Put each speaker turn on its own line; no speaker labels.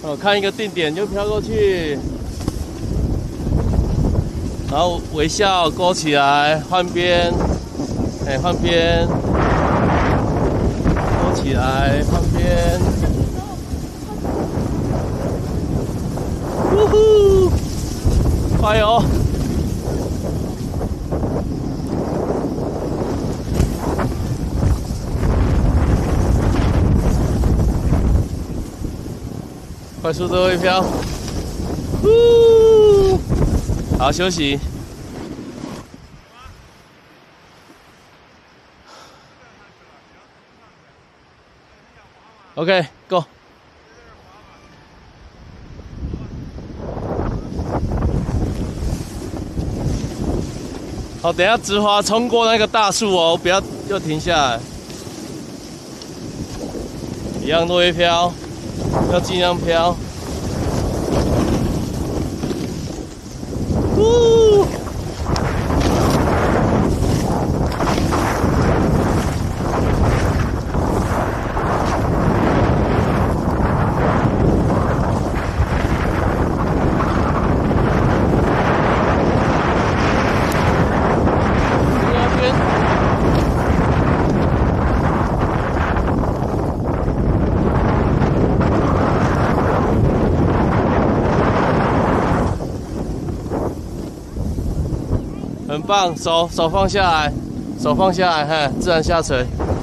看一个定点就飘过去，然后微笑勾起来，换边，换边，勾起来，换边，呜呼，快哦！快速度微飘，好休息。OK， go。好，等一下直滑冲过那个大树哦，不要又停下来。一样微飘。要尽量飘。很棒，手放下来，手放下来，自然下垂。